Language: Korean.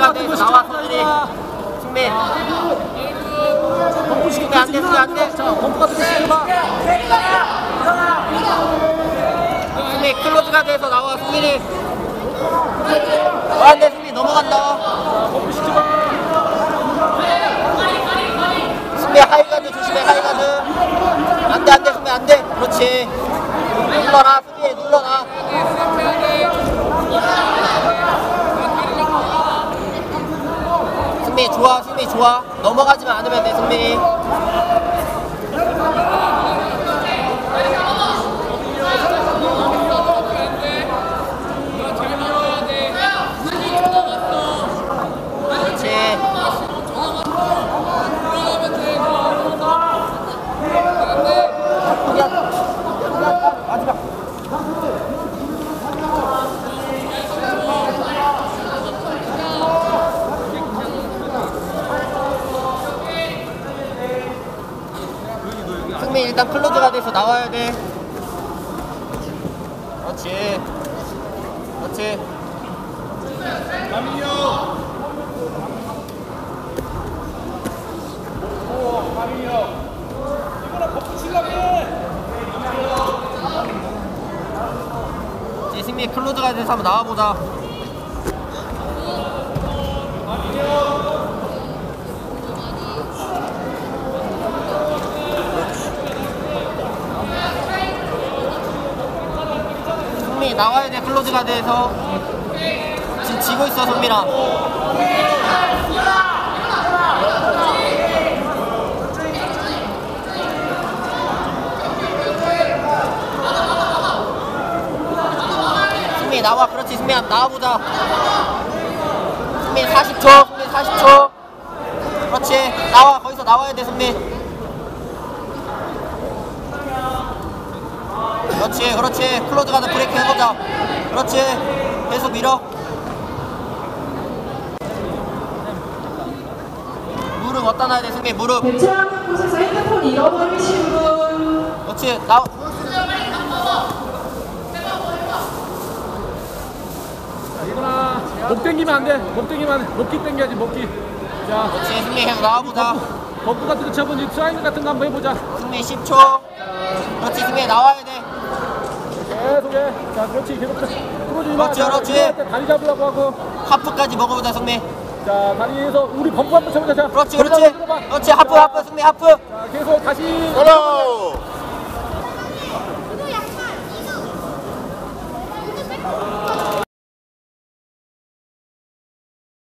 클로즈가 돼서 나와 승민이. 승민. 승민 안 돼, 승민 안 돼. 자, 범프가 되게 시켜봐. 승민 클로즈가 돼서 나와 승민이. 안 돼, 승민 넘어간다. 범프 시켜봐. 승민 하이가드 조심해, 하이가드. 안 돼, 안 돼, 승민 안 돼. 그렇지. 눌러라, 승민 눌러라. 승민 좋아, 승민 좋아. 넘어가지만 않으면 돼, 승민이. 승민 일단 클로즈가 돼서 나와야 돼. 그렇지. 그렇지. 남인이 형. 오, 남인이 형. 이거랑 버프 치려고 해. 이제 승민 클로즈가 돼서 한번 나와보자. 남인이 형. 승민이 나와야 돼, 클로즈가 돼서. 지금 지고 있어, 승민아. 승민이 나와. 그렇지, 승민아 나와보자. 승민 40초, 승민 40초. 그렇지, 나와. 거기서 나와야 돼, 승민. 그렇지, 그렇지. 클로즈 가서 브레이크 해보자. 그렇지. 계속 밀어. 무릎 어디다 놔야 돼, 승민? 무릎. 배치하는 곳에서 핸드폰 잃어버리신 분. 그렇지. 나와. 이거나 목 당기면 안 돼. 목 당기면 안 돼. 목기 당겨야지, 목기. 자, 그렇지, 승민 계속 나와보자. 버프 같은 거 쳐보니 트라이앵글 같은 거 한번 해보자. 승민 10초. 그렇지, 승민 나와야 돼. 계속해. 자, 그렇지. 계속 끌어주지 마. 그렇지, 그렇지. 다리 잡으라고 하고. 하프까지 먹어보자, 승민. 자, 다리에서 우리 범프 한번 쳐보자. 자, 그렇지, 거기다 그렇지. 들어봐. 그렇지, 하프, 하프, 승민 하프. 자, 계속 다시. 하나,